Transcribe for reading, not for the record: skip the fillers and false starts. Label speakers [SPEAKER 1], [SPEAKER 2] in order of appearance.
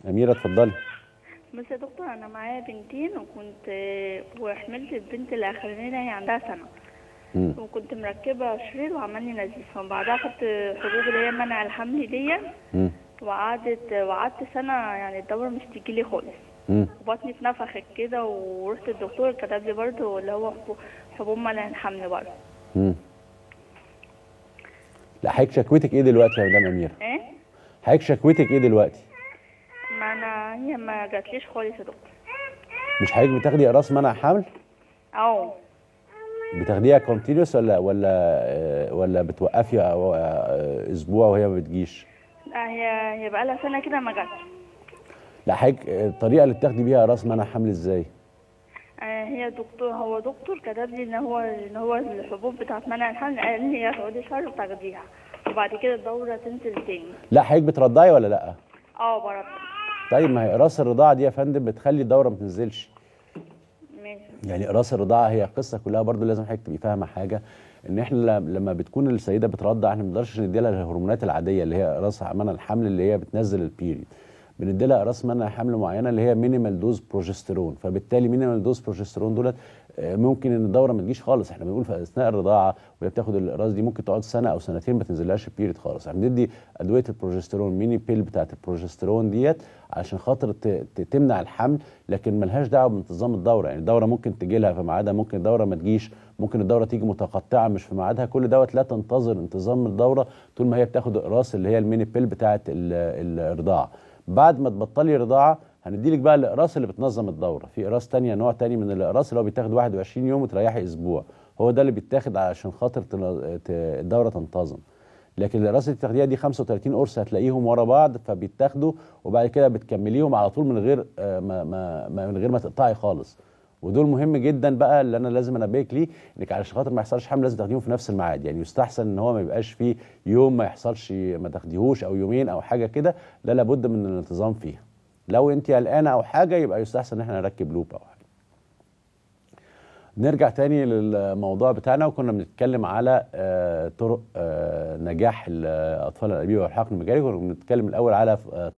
[SPEAKER 1] أميرة اتفضلي.
[SPEAKER 2] بس يا دكتور انا معايا بنتين وحملت البنت الاخرانيه هي عندها سنه.
[SPEAKER 1] مم.
[SPEAKER 2] وكنت مركبه شريط وعمال لي نزيف، وبعدها خدت حبوب اللي هي منع الحمل دي.
[SPEAKER 1] مم.
[SPEAKER 2] وقعدت سنه يعني الدوره مش تجيلي خالص.
[SPEAKER 1] مم.
[SPEAKER 2] وبطني اتنفخت كده، ورحت الدكتور كتب لي برضه اللي هو حبوب منع الحمل برضه.
[SPEAKER 1] مم. لا حضرتك شكوتك ايه دلوقتي يا مدام أميرة؟
[SPEAKER 2] ايه؟
[SPEAKER 1] حضرتك شكوتك ايه دلوقتي؟
[SPEAKER 2] هي ما جاتليش خالص يا دكتور.
[SPEAKER 1] مش حضرتك بتاخدي اقراص منع حمل؟
[SPEAKER 2] اه.
[SPEAKER 1] بتاخديها كونتينيوس ولا بتوقفي أو اسبوع وهي ما بتجيش؟
[SPEAKER 2] لا هي بقالها سنه كده ما جاتش.
[SPEAKER 1] لا حضرتك الطريقه اللي بتاخدي بيها اقراص منع حمل ازاي؟
[SPEAKER 2] هو دكتور كتب لي ان هو الحبوب بتاعت منع الحمل، قال لي يا تقعدي شهر وتاخديها وبعد كده الدوره تنزل تاني.
[SPEAKER 1] لا حضرتك بترضعي ولا لا؟
[SPEAKER 2] اه برضه.
[SPEAKER 1] طيب ما هي اقراص الرضاعه دي يا فندم بتخلي الدوره ما تنزلش.
[SPEAKER 2] ماشي.
[SPEAKER 1] يعني اقراص الرضاعه هي القصه كلها برضو لازم حضرتك تبقي فاهمه حاجه، ان احنا لما بتكون السيده بترضع احنا ما بنقدرش ندي لها الهرمونات العاديه اللي هي اقراص منع الحمل اللي هي بتنزل البيريد. بندي لها اقراص منع حمل معينه اللي هي مينيمال دوز بروجسترون، فبالتالي مينيمال دوز بروجسترون دولت ممكن ان الدوره ما تجيش خالص. احنا بنقول في اثناء الرضاعه وهي بتاخد الاقراص دي ممكن تقعد سنه او سنتين ما تنزلهاش البيريد خالص. احنا بندي ادويه البروجسترون ميني بيل بتاعت البروجسترون ديت عشان خاطر تمنع الحمل، لكن ملهاش دعوه بانتظام الدوره. يعني الدوره ممكن تجي لها في ميعادها، ممكن الدوره ما تجيش، ممكن الدوره تيجي متقطعه مش في ميعادها. كل دوت لا تنتظر انتظام الدوره طول ما هي بتاخد اقراص اللي هي الميني بيل بتاعت الرضاعه. بعد ما تبطلي رضاعه هنديلك بقى الاقراص اللي بتنظم الدوره. في اقراص تانية، نوع تاني من الاقراص اللي هو بيتاخد 21 يوم وتريحي اسبوع، هو ده اللي بيتاخد عشان خاطر الدوره تنتظم. لكن الاقراص اللي بتاخديها دي 35 قرص هتلاقيهم ورا بعض فبيتاخدوا، وبعد كده بتكمليهم على طول من غير ما تقطعي خالص. ودول مهم جدا بقى اللي انا لازم انبهك ليه، انك علشان خاطر ما يحصلش حمل لازم تاخديهم في نفس الميعاد. يعني يستحسن ان هو ما يبقاش فيه يوم ما يحصلش ما تاخديهوش او يومين او حاجه كده، ده لابد من الانتظام فيها. لو انت قلقانه او حاجه يبقى يستحسن ان احنا نركب لوب او حاجه. نرجع تاني للموضوع بتاعنا، وكنا بنتكلم على طرق نجاح الاطفال الانابيب والحقن المجاري. كنا بنتكلم الاول على